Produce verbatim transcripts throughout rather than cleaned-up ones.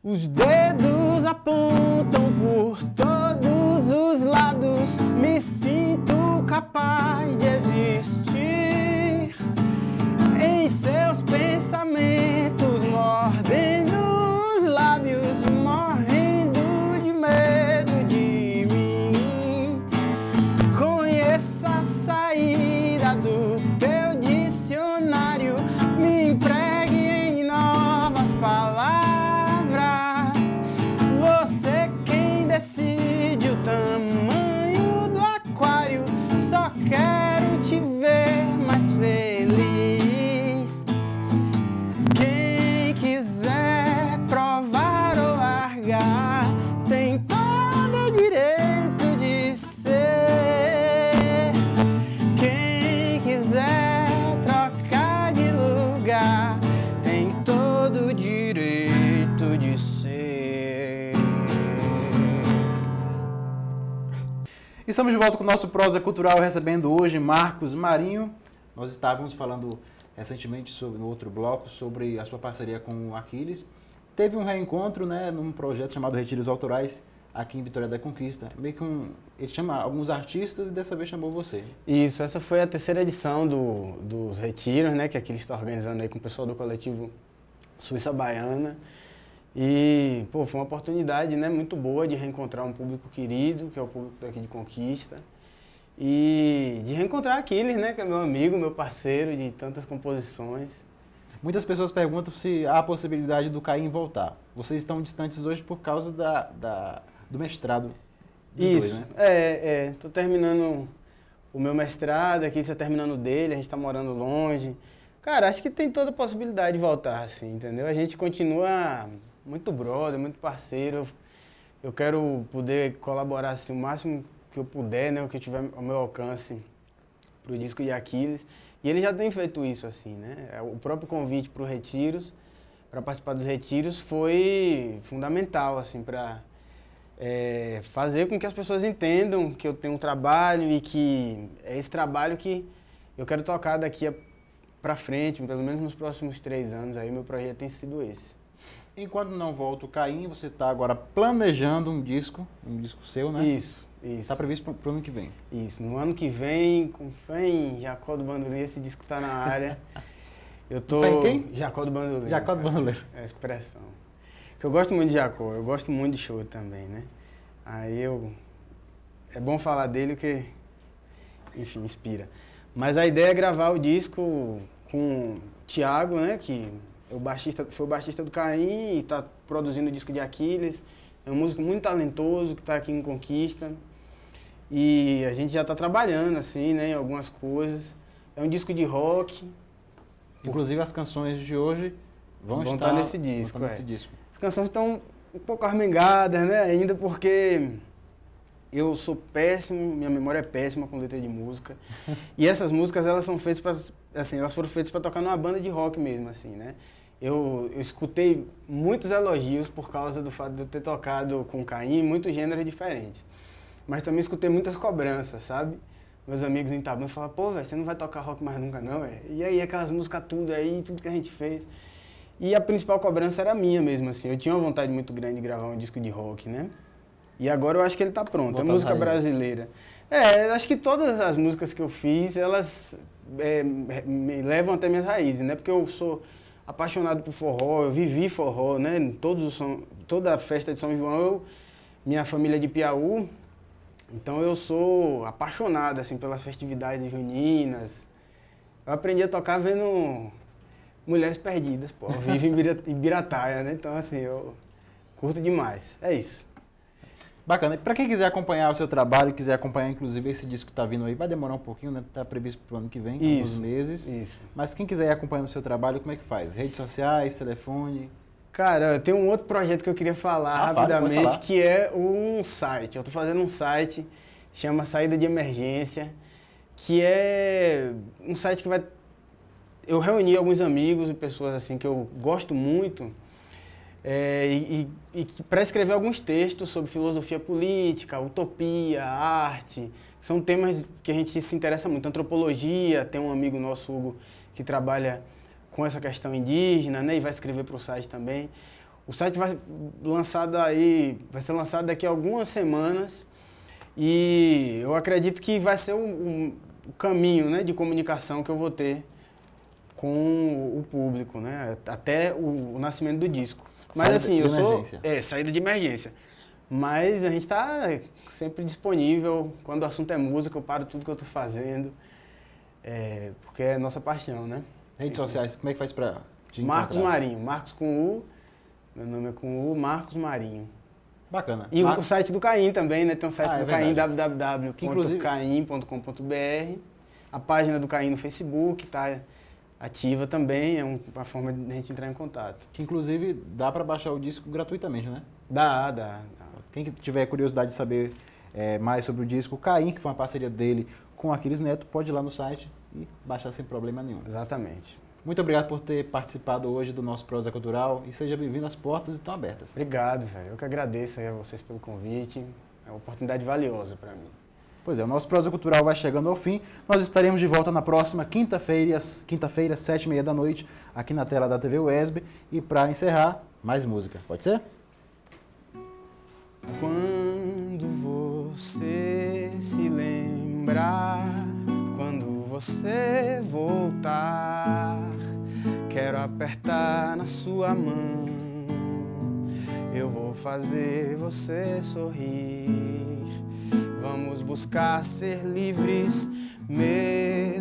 Os dedos apontam por todos os lados, me sinto capaz de existir em seus pensamentos, mordendo os lábios, morrendo de medo de mim. Conheça a saída do teu dicionário, me empregue em novas palavras. Você quem decide o tamanho do aquário, só quero te ver mais feliz. Quem quiser provar ou largar, tem todo o direito de ser. Quem quiser trocar de lugar, tem todo o direito de ser. Estamos de volta com o nosso Prosa Cultural, recebendo hoje Marcos Marinho. Nós estávamos falando recentemente, sobre, no outro bloco, sobre a sua parceria com o Aquiles. Teve um reencontro, né, num projeto chamado Retiros Autorais, aqui em Vitória da Conquista. Meio que um, ele chama alguns artistas e dessa vez chamou você. Isso, essa foi a terceira edição do, dos Retiros, né, que Aquiles está organizando aí com o pessoal do coletivo Suíça Baiana. E, pô, foi uma oportunidade, né, muito boa de reencontrar um público querido, que é o público daqui de Conquista. E de reencontrar Aquiles, né, que é meu amigo, meu parceiro de tantas composições. Muitas pessoas perguntam se há a possibilidade do Caim voltar. Vocês estão distantes hoje por causa da, da, do mestrado dos Isso, dois, né? é, é. Tô terminando o meu mestrado, aqui você tá terminando o dele, a gente tá morando longe. Cara, acho que tem toda a possibilidade de voltar, assim, entendeu? A gente continua muito brother, muito parceiro. Eu, eu quero poder colaborar, assim, o máximo que eu puder, né, o que eu tiver ao meu alcance pro disco de Aquiles. E ele já tem feito isso, assim, né? O próprio convite para os retiros, para participar dos retiros, foi fundamental, assim, para é, fazer com que as pessoas entendam que eu tenho um trabalho e que é esse trabalho que eu quero tocar daqui para frente, pelo menos nos próximos três anos. Aí meu projeto tem sido esse. Enquanto não volta o Caim, você está agora planejando um disco, um disco seu, né? Isso, isso. Está previsto para o ano que vem. Isso, no ano que vem, com fé em Jacó do Bandolim, esse disco está na área. Eu tô... Fé em quem? Jacó do Bandolim. Jacó do Bandolim. É a expressão. Que eu gosto muito de Jacó, eu gosto muito de show também, né? Aí eu... É bom falar dele porque, enfim, inspira. Mas a ideia é gravar o disco com o Thiago, né? Que é o baixista, foi o baixista do Caim e está produzindo o disco de Aquiles. É um músico muito talentoso que está aqui em Conquista. E a gente já está trabalhando, assim, né, em algumas coisas. É um disco de rock. Inclusive as canções de hoje vão, vão estar estar nesse disco, vão é. estar nesse disco. As canções estão um pouco armengadas, né, ainda porque eu sou péssimo, minha memória é péssima com letra de música. E essas músicas, elas são feitas para, assim, elas foram feitas para tocar numa banda de rock mesmo, assim, né. Eu, eu escutei muitos elogios por causa do fato de eu ter tocado com Caim muitos gêneros diferentes. Mas também escutei muitas cobranças, sabe? Meus amigos em Itabuna falavam, pô, velho, você não vai tocar rock mais nunca não, é? E aí aquelas músicas tudo aí, tudo que a gente fez. E a principal cobrança era minha mesmo, assim. Eu tinha uma vontade muito grande de gravar um disco de rock, né? E agora eu acho que ele tá pronto, é música brasileira. É, acho que todas as músicas que eu fiz, elas é, me levam até minhas raízes, né? Porque eu sou apaixonado por forró, eu vivi forró, né? Todos os São, toda a festa de São João, eu, minha família é de Piauí, então eu sou apaixonado, assim, pelas festividades juninas. Eu aprendi a tocar vendo Mulheres Perdidas, pô, eu vivo em Ibirataia, né? Então, assim, eu curto demais. É isso. Bacana. E para quem quiser acompanhar o seu trabalho, quiser acompanhar, inclusive, esse disco que está vindo aí, vai demorar um pouquinho, né? Está previsto para o ano que vem, isso, alguns meses. Isso. Mas quem quiser ir acompanhando o seu trabalho, como é que faz? Redes sociais, telefone? Cara, eu tenho um outro projeto que eu queria falar ah, rapidamente, falar. que é um site. Eu estou fazendo um site, se chama Saída de Emergência, que é um site que vai... Eu reuni alguns amigos e pessoas assim que eu gosto muito, É, e, e, e para escrever alguns textos sobre filosofia política, utopia, arte, são temas que a gente se interessa muito. Antropologia, tem um amigo nosso, Hugo, que trabalha com essa questão indígena, né, e vai escrever para o site também. O site vai, lançado aí, vai ser lançado daqui a algumas semanas e eu acredito que vai ser um, um, um caminho, né, de comunicação que eu vou ter com o público, né, até o, o nascimento do disco. Mas saída assim, eu sou... É, saída de emergência. Mas a gente está sempre disponível. Quando o assunto é música, eu paro tudo que eu estou fazendo. É, porque é nossa paixão, né? Redes sociais, como é que faz para te Marcos encontrar? Marinho. Marcos com U. Meu nome é com U, Marcos Marinho. Bacana. E Mar... o site do Caim também, né? Tem um site ah, do é Caim, verdade. w w w ponto caim ponto com ponto b r. A página do Caim no Facebook está ativa também, é uma forma de a gente entrar em contato. Que inclusive dá para baixar o disco gratuitamente, né? Dá, dá, dá. Quem tiver curiosidade de saber é, mais sobre o disco, o Caim, que foi uma parceria dele com Aquiles Neto, pode ir lá no site e baixar sem problema nenhum. Exatamente. Muito obrigado por ter participado hoje do nosso Prosa Cultural e seja bem-vindo, as portas estão abertas. Obrigado, velho. Eu que agradeço aí a vocês pelo convite. É uma oportunidade valiosa para mim. Pois é, o nosso Prosa Cultural vai chegando ao fim. Nós estaremos de volta na próxima quinta-feira, quinta-feira, sete e meia da noite, aqui na tela da T V U E S B. E para encerrar, mais música. Pode ser? Quando você se lembrar, quando você voltar, quero apertar na sua mão, eu vou fazer você sorrir. Vamos buscar ser livres, meu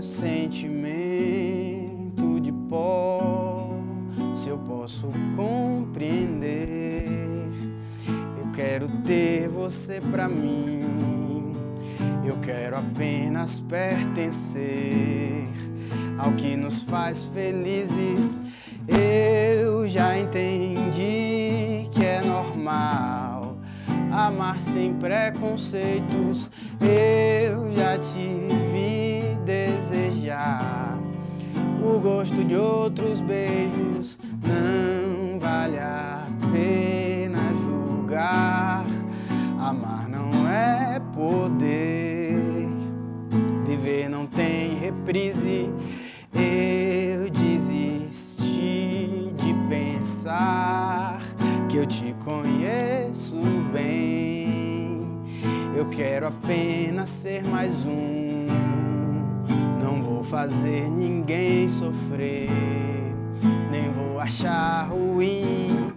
sentimento de pó, se eu posso compreender. Eu quero ter você pra mim, eu quero apenas pertencer ao que nos faz felizes. Eu já entendi que é normal amar sem preconceitos. Eu já te vi desejar o gosto de outros beijos. Não vale a pena julgar. Amar não é poder, viver não tem reprise. Eu desisti de pensar que eu te conheço bem. Eu quero apenas ser mais um, não vou fazer ninguém sofrer, nem vou achar ruim.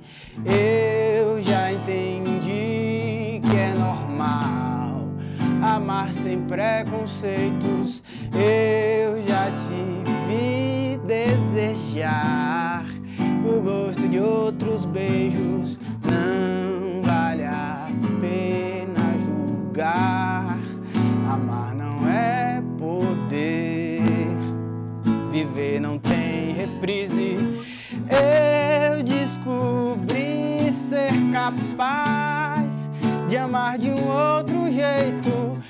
Eu já entendi que é normal amar sem preconceitos. Eu já te vi desejar o gosto de outros beijos. Não vale a pena julgar. Amar não é poder, viver não tem reprise. Eu descobri ser capaz de amar de um outro jeito.